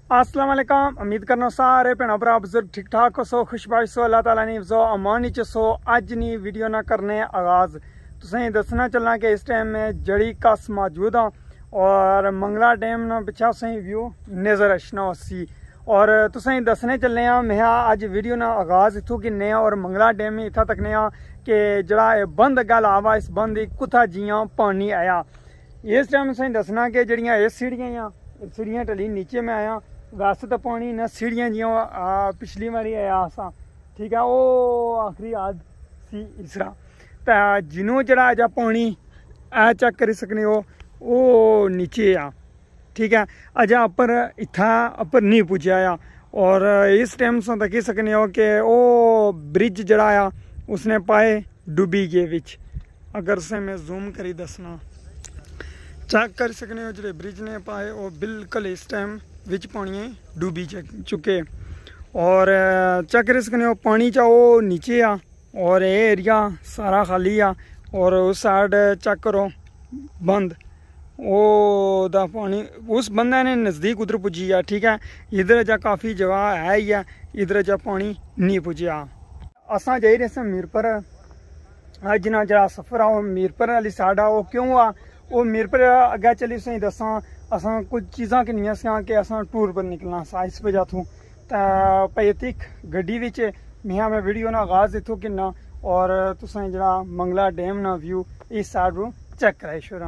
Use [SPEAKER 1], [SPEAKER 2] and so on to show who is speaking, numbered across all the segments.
[SPEAKER 1] अस्सलाम वालेकुम। उम्मीद करना सारे भैन भरा बुजुर्ग ठीक ठाक हो, खुशबाश सो, अल्लाह ताला ने हिफ्ज़ो अमान च सो। अज नी वीडियो ना करने आगाज़ तुसें दसना चलना कि इस टाइम में जड़ी कस मौजूद हाँ और मंगला डैम ना पिछा तुसें व्यू नज़र अचना उसी और तुसें दसने चलने मैं अज वीडियो ना आगाज़ इत्थों किन्ने और मंगला डैम इत्थां तकने कि जड़ा बंद अग्गे लावा इस बंद कुत्था जियां पानी आया। इस टाइम तुसें दसना कि जड़ियां इस सीढ़ियां टली नीचे में आया। वैसे तो पानी इन्हें सीढ़ियां जियां पिछली बारी आया असा, ठीक है, वो आखिरी याद सी इसरा तो जिन्हों जरा अजा पानी ऐ चेक करी सकने हो वो नीचे आ, ठीक है, अजा अपर इत्था अपर नहीं पुज्जा आ। और इस टाइम से तकी सकने हो कि वो ब्रिज जड़ा आ उसने पाए डुबी गए विच। अगर से मैं जूम करी दसना चेक कर सकने हो जो ब्रिज ने पाए वो बिल्कुल इस टाइम विच पानी डूबी चुके और चेक कर सकने हो पानी चा वो नीचे आ और ये एरिया सारा खाली आ और उस साइड चेक करो बंद वो दा पानी उस बंदे ने नज़दीक उधर पुजी आ, ठीक है, इधर जा काफ़ी जगह है ही है, इधर जा पानी नहीं पुजा। असा जाई रहे मीरपुर अज ना जरा सफ़र आ मीरपुर वाली साइड आ, वो क्यों आ वो मीरपुर अगे चली तुसें दसा असा कुछ चीज़ा किनिया सा कि असा टूर पर निकलना सा इस वजह तो पैतिक गड्डी विच मैं वीडियो ना आगाज़ इत्थों किन्ना और तुसें जरा मंगला डैम ना व्यू इस साइड चेक कराई छोड़ा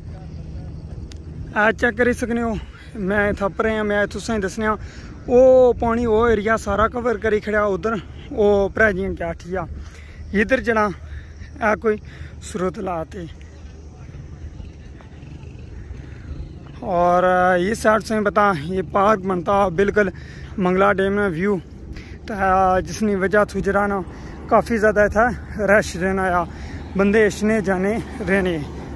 [SPEAKER 1] चेक करी सकने हो। मैं इत्थै पर मैं तुसें दसने वो पानी वो एरिया सारा कवर करी खड़ा उधर वो भ्राजियां क्या इधर जरा कोई स्रोत लाते और इस साइड से पता ये पार्क बनता बिल्कुल मंगला डैम में व्यू तो जिसकी वजह तो जरा ना काफ़ी ज़्यादा इतना रश रहना आ बंदे इशने जाने रहने।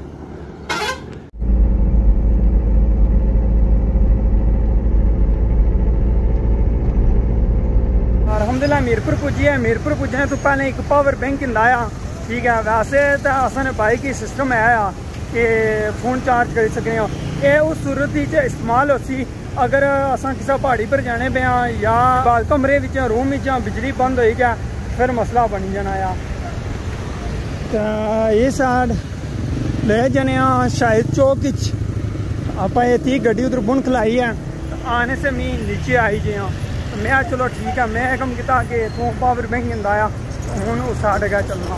[SPEAKER 1] अलहमदुलिल्लाह मीरपुर पुजी है। मीरपुर पुजने तो पहले एक पावर बैंक लाया, ठीक है, वैसे तो असन बाइक ही सिस्टम है कि फोन चार्ज कर सकते हो। ये उस सूरत इस्तेमाल होती अगर असा किसी पहाड़ी पर जाने पे या कमरे रूम में बिजली बंद हो जाए फिर मसला बनी जाना आ। तो ये साइड ले जाने शायद चौक आप ये गड्डी उधर बुन खलाई है आने से मैं नीचे आई गया तो मैं चलो ठीक है मैं कम किया कि तू पावर बैंक आया हूँ उस साइड गया चलना।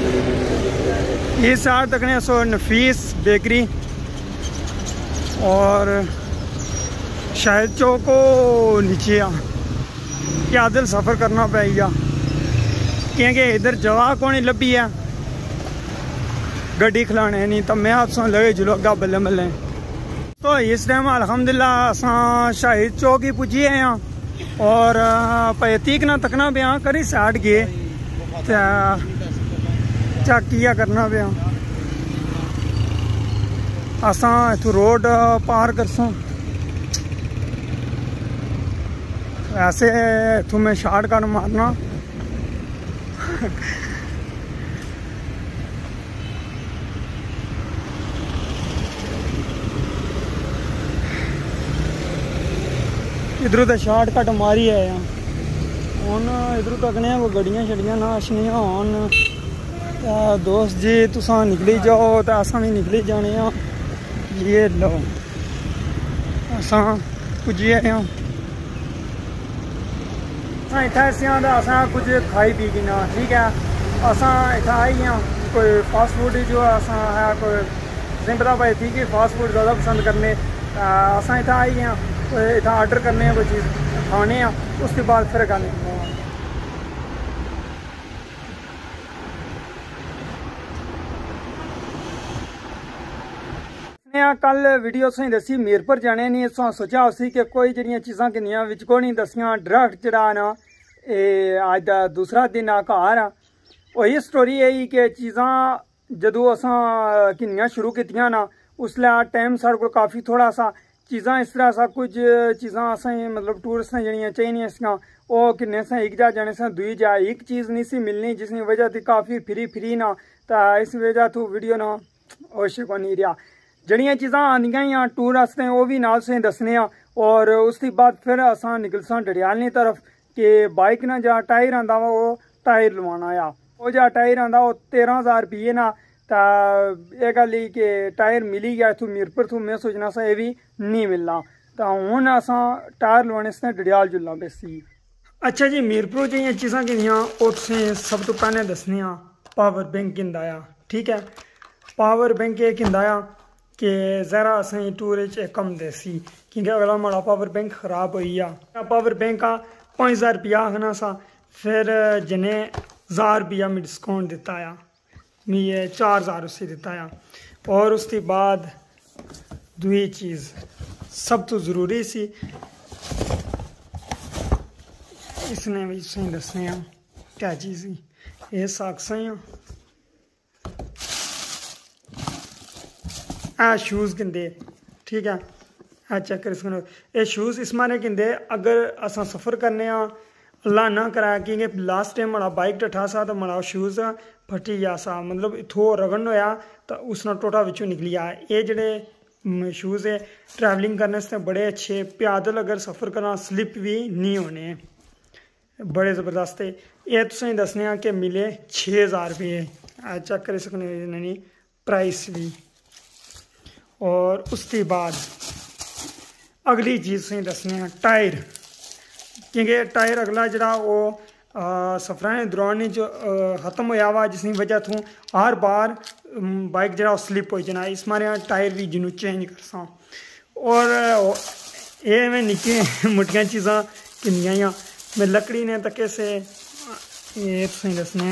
[SPEAKER 1] इस साइड तकने सो नफीस बेकरी और शायद चौको नीचे आ क्या दिल सफ़र करना पेगा क्योंकि इधर जगह कौन लभी है गड्डी खिलाने नहीं तो मैं आपसे लगे जुलो अगा बल्ले बल्ले। तो इस टाइम अल्हम्दुलिल्लाह असा शाहिद चौक ही पुजी हैं और पैतीक ना तकना पे करी साइड गए चेक किया करना पे असा इथू रोड पार करसों। वैसे इथू मैं शॉर्टकट मारना इधरों तो शॉर्टकट मारी है हूँ इधरों तकने वो गड्डियां शड्डियां ना अछनियां होन दोस्त जी तुसा निकली जाओ तो असा भी निकली जाने ये लो असा पुजी आए इतना असा कुछ खाई पी गिना, ठीक है, असा इतना आई हाँ कोई फास्ट फूड जो असा है कोई तुम पता भाई थी कि फास्ट फूड ज़्यादा पसंद करने असा इतना आई हाँ कोई इतना आर्डर करने कोई चीज़ खाने उसके बाद फिर खाने कल वीडियो तुसें दसी मीरपुर जाने नहीं सोचा उसी कि कोई जड़ियां चीज़ां किनियां विच को नहीं दसियां डायरेक्ट जड़ा ना अज का दूसरा दिन आ घर आ वही स्टोरी यही कि चीज़ां जदों असा किनियां शुरू कीतियां ना उसलै टाइम साढ़े को काफ़ी थोड़ा सा चीज़ां इस तरह सा कुछ चीज़ां असें मतलब टूरिस्ट ने जड़ियां चाहिए सी वो किन्ने से एक जा जाने से दुई जा एक चीज़ नहीं सी मिलनी जिसकी वजह से काफ़ी फ्री ना तो इस वजह तो वीडियो ना होश को नहीं रहा। जड़ियाँ चीज़ां आंदियां ही टूर आस्ते वो भी नाल तुसें दसने और उसके बाद फिर असा निकलसा डडियाल तरफ कि बाइक ना जहाँ टायर आंदा वा वो टायर लवाना आ वो जहाँ टायर आंदा वो 13,000 रुपये ना तो यह गल ही कि टायर मिली गया इतों मीरपुर तो मैं सोचना सा ये भी नहीं मिलना तो हूँ असा टायर लवाने से डडियाल जुलना बेसी। अच्छा जी मीरपुर जी चीज़ा किनियां वो तुसें सब तो पहले दसने पावर बैंक किंदा आ। ठीक है पावर बैंक ये किंदा आ कि ज़रा असें टूर च कम देसी क्योंकि अगला हमारा पावर बैंक खराब हो गया पावर बैंक का 5,000 रुपया आखना सा फिर जिन्हें 1,000 रुपया में डिस्काउंट दिता आ मैं ये 4,000 उससे दिता आ। और उसके बाद दूसरी चीज़ सब तो ज़रूरी सी इसने भी सही दसने क्या चीज़ ये साक्सा आ शूज़ किंदे। ठीक है आ चेक कर सकते ये शूज़ इस मारे किंदे अगर असा सफ़र करने अल्लाह ना कराया कि लास्ट टाइम हमारा बाइक टठा सा तो हमारा शूज़ फटी गया सा मतलब इथों रगड़न होया तो उसना टोटा विचों निकली आ। ये जड़े शूज़ है ट्रैवलिंग करने से बड़े अच्छे पैदल अगर सफ़र करना स्लिप भी नहीं होने बड़े ज़बरदस्त है। ये तुसें दसने कि मिले 6,000 रुपये चेक कर सकने प्राइस भी। और उसके बाद अगली चीज़ तुसें दसने टायर क्योंकि टायर अगला जरा वो सफर के दौरान जो ख़त्म होया वा जिसकी वजह तो हर बार बाइक जरा स्लिप हो जाना इस मारे टायर भी जिन्हों चेंज करसा। और ये मैं निक्की मुट्टियाँ चीज़ा किनिया मैं लकड़ी ने तके से ये तुसें दसने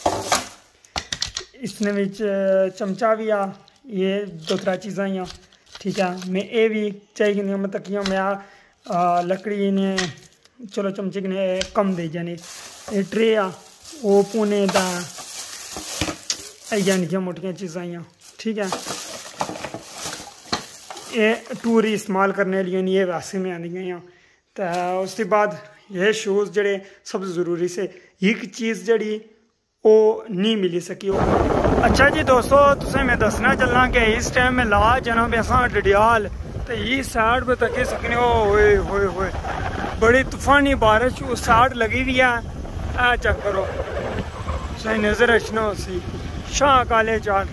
[SPEAKER 1] इसने विच चमचा भी आ ये 2-3 चीज़ा ही ठीक है मैं ये भी चाहिए मैं तकिया मैं लकड़ी ने चलो चमचे ने कम दे जाने ये ट्रे आ वो पुणे दा निक्कियां मोटियां चीज़ां ही ठीक है ये टूर ही इस्तेमाल करने लिए नहीं ये वैसे में आंदियां तो उसके बाद ये शूज़ जड़े सब ज़रूरी से एक चीज़ जड़ी वो नहीं मिली सकी वो। अच्छा जी दोस्तों तुसें मैं दसना चलना कि इस टाइम में ला जाना पे असा डडियाल तो ये साइड पे तके सकने हो बड़ी तूफानी बारिश उस साइड लगी हुई है चेक करो सही नज़र रचना उसी शाह काले चाल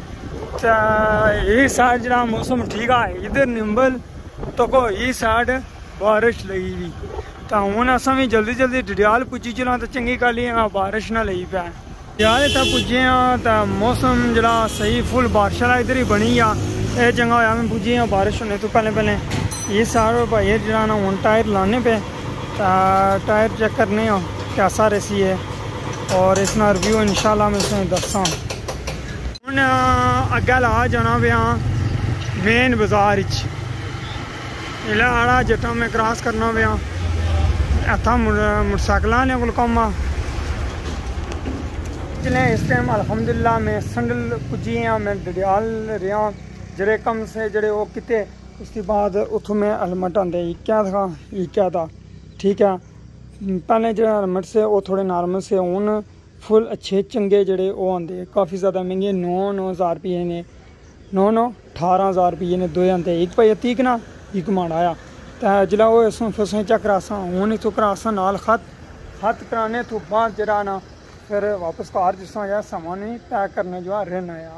[SPEAKER 1] ये साइड जरा मौसम ठीक है इधर निम्बल तो को ये साइड बारिश लगी हुई तो हूँ असा भी जल्दी जल्दी डडियाल पुजी चला तो चंगी गल ही बारिश ना लगी पै डडियाल इतना पुजे तो मौसम जरा सही फुल बारिश वाला इधर ही बनी यह चंगा होया मैं पुजी बारिश होने तो पहले ये सारे भाई जरा ना हूँ टायर लाने पे टायर चेक करने कैसा रेसी है और इसका रिव्यू इंशाल्लाह मैं तुसें दसा। हूँ अग्गे ला जाना पे मेन बाजार इला आड़ा जट्टा में क्रॉस करना पे इतना मोटरसाइकिल ने कोल कम चलें इस टाइम अल्हम्दुलिल्लाह मैं संडल पुजी मैं डडियाल रहा जड़े कम से जड़े वो किते उसके बाद उतों मैं हेलमेट आते क्या था ये क्या था ठीक है पहले जो हेलमेट से वो थोड़े नॉर्मल से हूँ फुल अच्छे चंगे जड़े वो आते काफ़ी ज़्यादा महंगे 9,000 रुपये ने 18,000 रुपये ने 2 आते एक भाई तीक ना एक माड़ा आया तो जिला वो इसों फिर चेक करासा हूँ इतों करासा नाल खत कराने तो बाद जरा ना फिर वापस घर जिस तरह सामान ही पैक करने जो रहना आया।